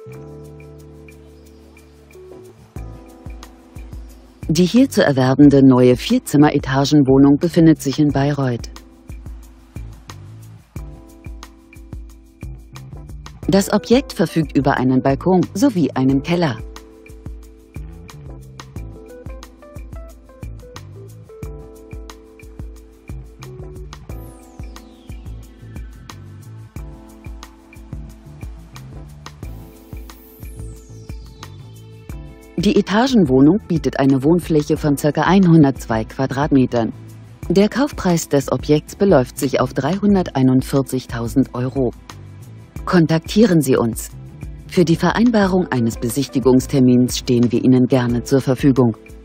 Die hier zu erwerbende neue 4-Zimmer-Etagenwohnung befindet sich in Bayreuth. Das Objekt verfügt über einen Balkon sowie einen Keller. Die Etagenwohnung bietet eine Wohnfläche von ca. 102 Quadratmetern. Der Kaufpreis des Objekts beläuft sich auf 341.000 Euro. Kontaktieren Sie uns. Für die Vereinbarung eines Besichtigungstermins stehen wir Ihnen gerne zur Verfügung.